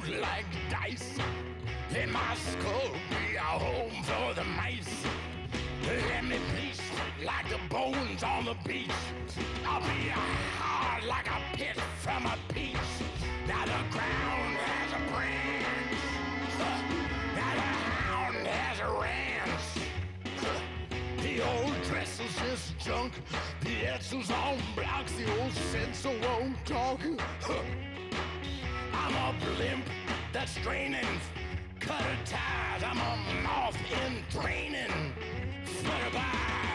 like dice. Let my skull be a home for the mice. Let me bleach like the bones on the beach. I'll be hard like a pit from a peach. Now the ground has a branch. Now the hound has a ranch. The old dress is just junk. The Edsels on blocks. The old sensor won't talk. I'm a blimp that's straining. Cut her ties. I'm a moth in training. Flutter by.